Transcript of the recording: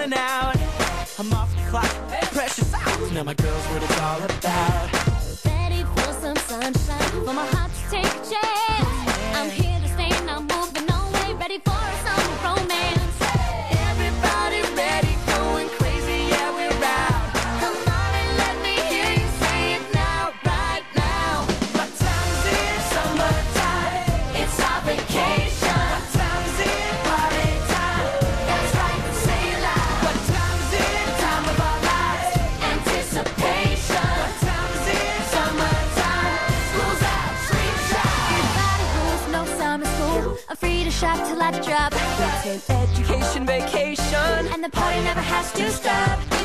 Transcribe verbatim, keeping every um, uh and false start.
going out. I'm off the clock, precious hours. Now my girl's what it's all about. Ready for some sunshine, for my heart to take a chance. I'm here to stay, not moving away. Ready for a summer romance. Everybody ready, going crazy, yeah, we're out. Come on and let me hear you say it now, right now. My time's in summertime, it's our vacation. My time's in party time, That's right, say it loud. my time's in time of our lives. Anticipation. My time's in summertime, school's out, streets out. Everybody rules, no summer school. I'm free to shop till I drop. It's an education vacation. And the party never has to stop.